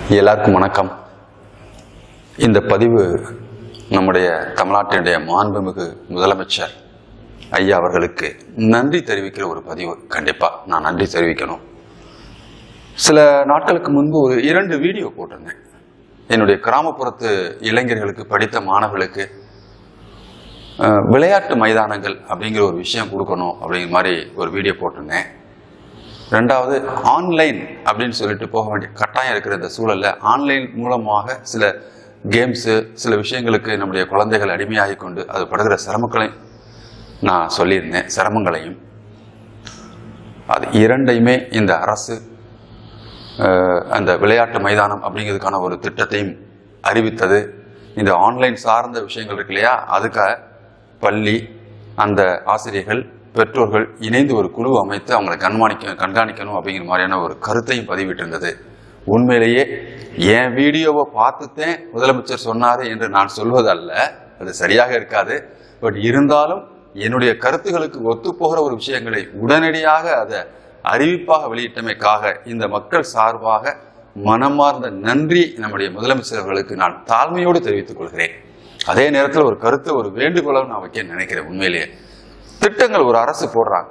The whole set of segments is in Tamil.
எல்லாருக்கும் வணக்கம். இந்த பதிவு நம்முடைய தமிழ்நாட்டினுடைய மாண்புமிகு முதலமைச்சர் ஐயா அவர்களுக்கு நன்றி தெரிவிக்கிற ஒரு பதிவு. கண்டிப்பா நான் நன்றி தெரிவிக்கணும். சில நாட்களுக்கு முன்பு ஒரு 2 வீடியோ போட்டிருந்தேன். என்னுடைய கிராமப்புறத்து இளைஞர்களுக்கு, படித்த மாணவர்களுக்கு விளையாட்டு மைதானங்கள் அப்படிங்கிற ஒரு விஷயம் கொடுக்கணும் அப்படிங்கிற மாதிரி ஒரு வீடியோ போட்டிருந்தேன். ரெண்டாவது, ஆன்லைன் அப்படின்னு சொல்லிட்டு போக வேண்டிய கட்டாயம் இருக்கிற இந்த சூழல்ல ஆன்லைன் மூலமாக சில கேம்ஸு, சில விஷயங்களுக்கு நம்முடைய குழந்தைகள் அடிமையாகி கொண்டு அது படுகிற சிரமங்களையும் நான் சொல்லியிருந்தேன். சிரமங்களையும் அது இரண்டையுமே இந்த அரசு அந்த விளையாட்டு மைதானம் அப்படிங்கிறதுக்கான ஒரு திட்டத்தையும் அறிவித்தது. இந்த ஆன்லைன் சார்ந்த விஷயங்கள் இருக்கு இல்லையா, அதுக்காக பள்ளி, அந்த ஆசிரியர்கள், பெற்றோர்கள் இணைந்து ஒரு குழு அமைத்து அவங்களை கண்காணிக்கணும் அப்படிங்கிற மாதிரியான ஒரு கருத்தையும் பதிவிட்டிருந்தது. உண்மையிலேயே என் வீடியோவை பார்த்துத்தேன் முதலமைச்சர் சொன்னாரு என்று நான் சொல்வதல்ல, அது சரியாக இருக்காது. பட் இருந்தாலும் என்னுடைய கருத்துகளுக்கு ஒத்துப்போகிற ஒரு விஷயங்களை உடனடியாக அதை அறிவிப்பாக வெளியிட்டமைக்காக இந்த மக்கள் சார்பாக மனமார்ந்த நன்றி நம்முடைய முதலமைச்சர் அவர்களுக்கு நான் தாழ்மையோடு தெரிவித்துக் கொள்கிறேன். அதே நேரத்தில் ஒரு கருத்தை, ஒரு வேண்டுகோளை நான் வைக்க நினைக்கிறேன். உண்மையிலேயே திட்டங்கள் ஒரு அரசு போடுறாங்க,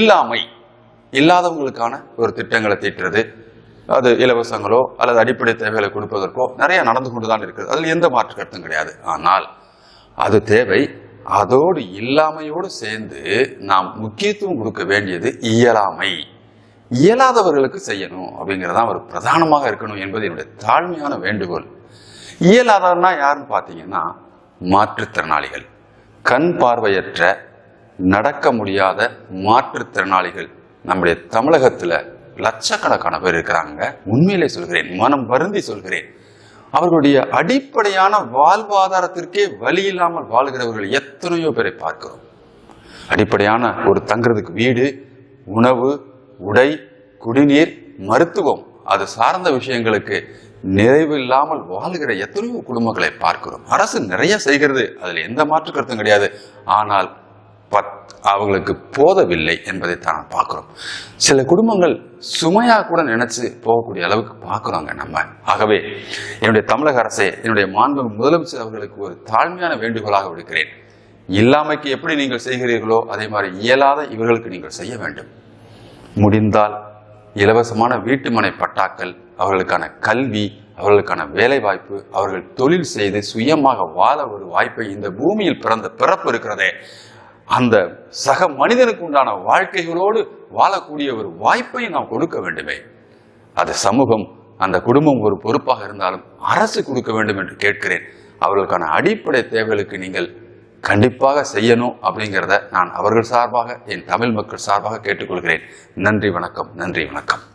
இல்லாதவங்களுக்கான ஒரு திட்டங்களை தீட்டுறது, அது இலவசங்களோ அல்லது அடிப்படை தேவைகளை கொடுப்பதற்கோ நிறைய நடந்து கொண்டுதான் இருக்கிறது. அதில் எந்த மாற்று கருத்தும் கிடையாது. ஆனால் அது தேவை. அதோடு இல்லாமையோடு சேர்ந்து நாம் முக்கியத்துவம் கொடுக்க வேண்டியது இயலாமை. இயலாதவர்களுக்கு செய்யணும் அப்படிங்கிறதான் ஒரு பிரதானமாக இருக்கணும் என்பது என்னுடைய தாழ்மையான வேண்டுகோள். இயலாதவர்னா யாருன்னு பார்த்தீங்கன்னா, மாற்றுத்திறனாளிகள், கண் பார்வையற்ற, நடக்க முடியாத மாற்றுத்திறனாளிகள் நம்முடைய தமிழகத்துல லட்சக்கணக்கான பேர் இருக்கிறாங்க. உண்மையிலே சொல்கிறேன், மனம் வருந்தி சொல்கிறேன். அவர்களுடைய அடிப்படையான வாழ்வாதாரத்திற்கே வழி இல்லாமல் வாழ்கிறவர்கள் எத்தனையோ பேரை பார்க்கிறோம். அடிப்படையான ஒரு தங்குறதுக்கு வீடு, உணவு, உடை, குடிநீர், மருத்துவம், அது சார்ந்த விஷயங்களுக்கு நிறைவு இல்லாமல் வாழ்கிற எத்தனையோ குடும்பங்களை பார்க்கிறோம். அரசு நிறைய செய்கிறது, அதுல எந்த மாற்று கருத்தும் கிடையாது. ஆனால் அவங்களுக்கு போதவில்லை என்பதை தான் பார்க்கிறோம். சில குடும்பங்கள் சுமையா கூட நினைச்சு போகக்கூடிய அளவுக்கு பார்க்கிறோங்க நம்ம. ஆகவே என்னுடைய தமிழக அரசே, என்னுடைய மாண்பு முதலமைச்சர் அவர்களுக்கு ஒரு தாழ்மையான வேண்டுகோளாக விடுக்கிறேன். இல்லாமைக்கு எப்படி நீங்கள் செய்கிறீர்களோ அதே மாதிரி இயலாத இவர்களுக்கு நீங்கள் செய்ய வேண்டும். முடிந்தால் இலவசமான வீட்டுமனை பட்டாக்கள், அவர்களுக்கான கல்வி, அவர்களுக்கான வேலை வாய்ப்பு, அவர்கள் தொழில் செய்து சுயமாக வாழ ஒரு வாய்ப்பை, இந்த பூமியில் பிறந்த பிறப்பு இருக்கிறதே அந்த சக மனிதனுக்கு உண்டான வாழ்க்கைகளோடு வாழக்கூடிய ஒரு வாய்ப்பை நாம் கொடுக்க வேண்டுமே. அது சமூகம், அந்த குடும்பம் ஒரு பொறுப்பாக இருந்தாலும் அரசு கொடுக்க வேண்டும் என்று கேட்கிறேன். அவர்களுக்கான அடிப்படை தேவைகளுக்கு நீங்கள் கண்டிப்பாக செய்யணும் அப்படிங்கிறத நான் அவர்கள் சார்பாக, என் தமிழ் மக்கள் சார்பாக கேட்டுக்கொள்கிறேன். நன்றி, வணக்கம். நன்றி, வணக்கம்.